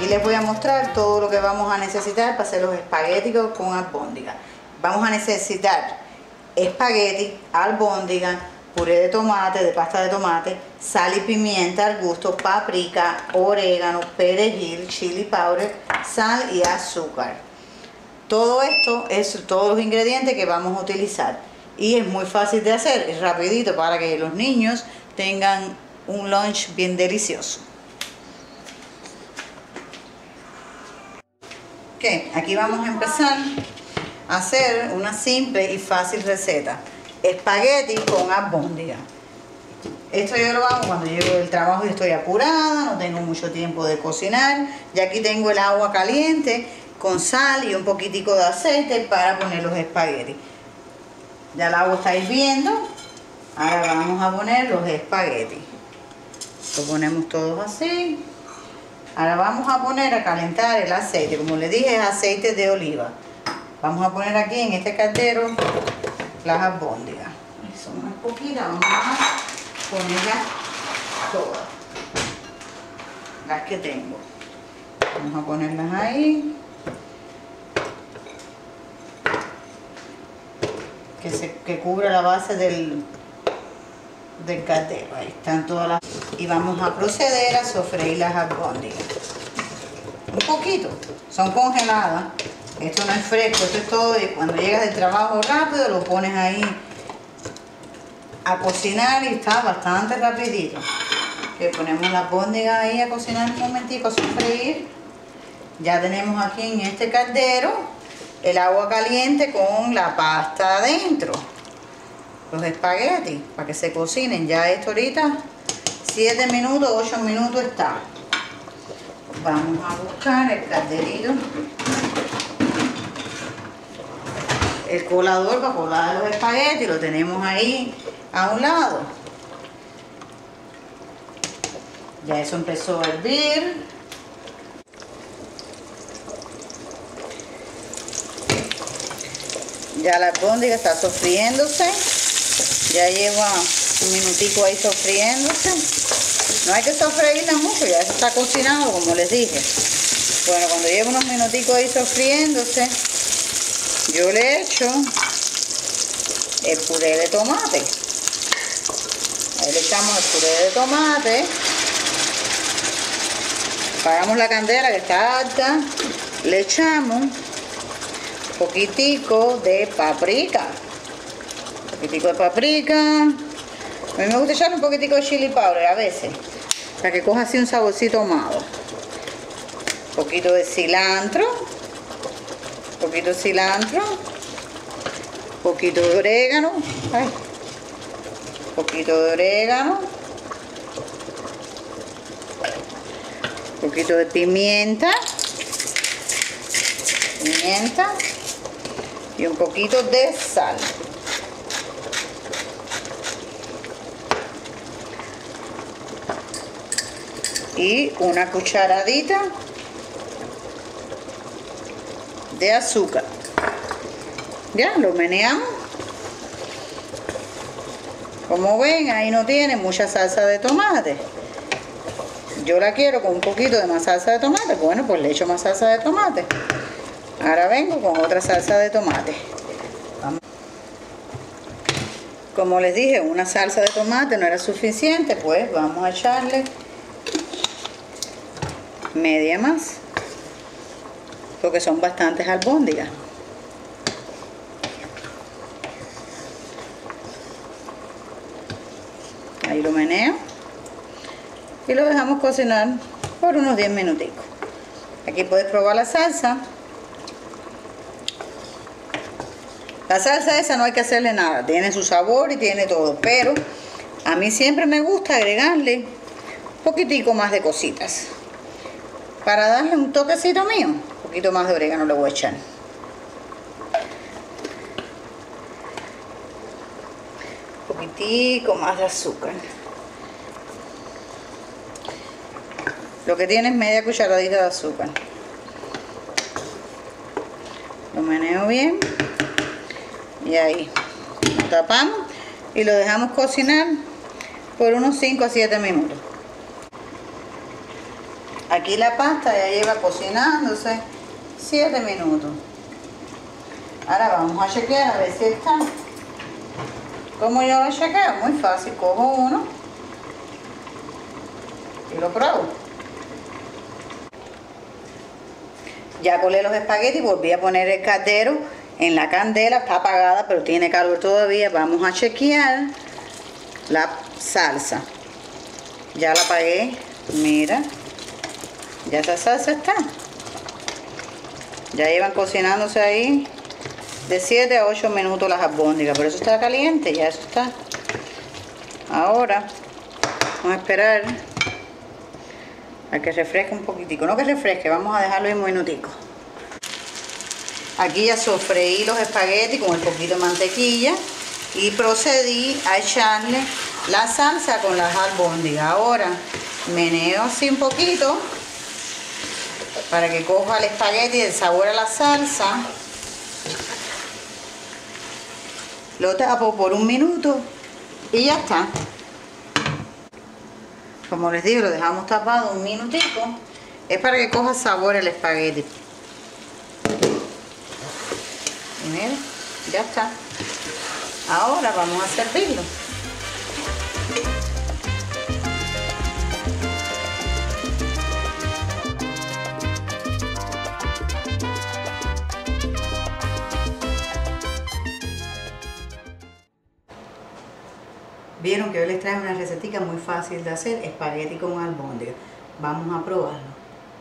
Aquí les voy a mostrar todo lo que vamos a necesitar para hacer los espaguetis con albóndiga. Vamos a necesitar espagueti, albóndiga, puré de tomate, de pasta de tomate, sal y pimienta al gusto, paprika, orégano, perejil, chili powder, sal y azúcar. Todo esto es todos los ingredientes que vamos a utilizar y es muy fácil de hacer, es rapidito para que los niños tengan un lunch bien delicioso. Ok, aquí vamos a empezar a hacer una simple y fácil receta: espagueti con albóndiga. Esto yo lo hago cuando llego del trabajo y estoy apurada, no tengo mucho tiempo de cocinar. Y aquí tengo el agua caliente con sal y un poquitico de aceite para poner los espaguetis. Ya el agua está hirviendo. Ahora vamos a poner los espaguetis. Lo ponemos todos así. Ahora vamos a poner a calentar el aceite. Como les dije, es aceite de oliva. Vamos a poner aquí en este caldero las albóndigas. Son unas poquitas, vamos a ponerlas todas. Las que tengo. Vamos a ponerlas ahí. Que cubra la base del caldero. Ahí están todas las... Y vamos a proceder a sofreír las albóndigas. Un poquito. Son congeladas. Esto no es fresco, esto es todo. Y cuando llegas del trabajo rápido lo pones ahí a cocinar y está bastante rapidito. Que ponemos la albóndiga ahí a cocinar un momentico, a sofreír. Ya tenemos aquí en este caldero el agua caliente con la pasta adentro, los espaguetis, para que se cocinen. Ya esto ahorita 7 minutos, 8 minutos está. Vamos a buscar el calderito, el colador para colar los espaguetis, lo tenemos ahí a un lado. Ya eso empezó a hervir. Ya la albóndiga está sofriéndose. Ya lleva un minutico ahí sofriéndose. No hay que sofreírla mucho, ya está cocinado, como les dije. Bueno, cuando lleva unos minuticos ahí sofriéndose, yo le echo el puré de tomate. Ahí le echamos el puré de tomate. Apagamos la candela que está alta. Le echamos poquitico de paprika. A mí me gusta echarle un poquitico de chili powder a veces, para que coja así un saborcito ahumado. Un poquito de cilantro. Poquito de orégano. Ay. Poquito de orégano. Poquito de pimienta. Y un poquito de sal. Y una cucharadita de azúcar. Ya, lo meneamos. Como ven, ahí no tiene mucha salsa de tomate. Yo la quiero con un poquito de más salsa de tomate. Bueno, pues le echo más salsa de tomate. Ahora vengo con otra salsa de tomate. Como les dije, una salsa de tomate no era suficiente, pues vamos a echarle media más, porque son bastantes albóndigas. Ahí lo meneo y lo dejamos cocinar por unos 10 minuticos. Aquí puedes probar la salsa. La salsa esa no hay que hacerle nada, tiene su sabor y tiene todo, pero a mí siempre me gusta agregarle un poquitico más de cositas para darle un toquecito mío. Un poquito más de orégano le voy a echar. Un poquitico más de azúcar. Lo que tiene es media cucharadita de azúcar. Lo meneo bien. Y ahí lo tapamos y lo dejamos cocinar por unos 5 a 7 minutos. Aquí la pasta ya lleva cocinándose 7 minutos. Ahora vamos a chequear a ver si está. ¿Cómo yo lo chequeo? Muy fácil, cojo uno y lo pruebo. Ya colé los espaguetis, volví a poner el caldero en la candela, está apagada pero tiene calor todavía. Vamos a chequear la salsa. Ya la apagué, mira, ya esa salsa está. Ya llevan cocinándose ahí de 7 a 8 minutos las albóndigas, pero eso está caliente, ya eso está. Ahora vamos a esperar a que refresque un poquitico, no que refresque, vamos a dejarlo ahí un minutico. Aquí ya sofreí los espaguetis con un poquito de mantequilla y procedí a echarle la salsa con las albóndigas. Ahora meneo así un poquito para que coja el espagueti el sabor a la salsa. Lo tapo por 1 minuto y ya está. Como les digo, lo dejamos tapado 1 minutico. Es para que coja sabor el espagueti. Y miren, ya está. Ahora vamos a servirlo. Vieron que hoy les traje una recetica muy fácil de hacer, espagueti con albóndigas. Vamos a probarlo.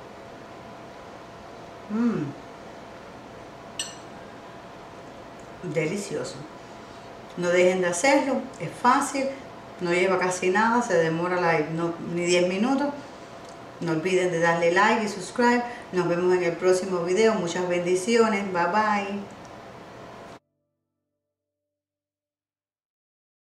Delicioso. No dejen de hacerlo, es fácil, no lleva casi nada, se demora ni 10 minutos. No olviden de darle like y subscribe. Nos vemos en el próximo video. Muchas bendiciones. Bye bye.